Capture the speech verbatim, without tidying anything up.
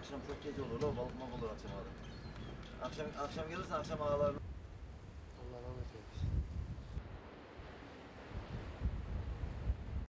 akşam çok gece olur. O balık mı olur akşam abi. Akşam, akşam gelirsen akşam ağlar.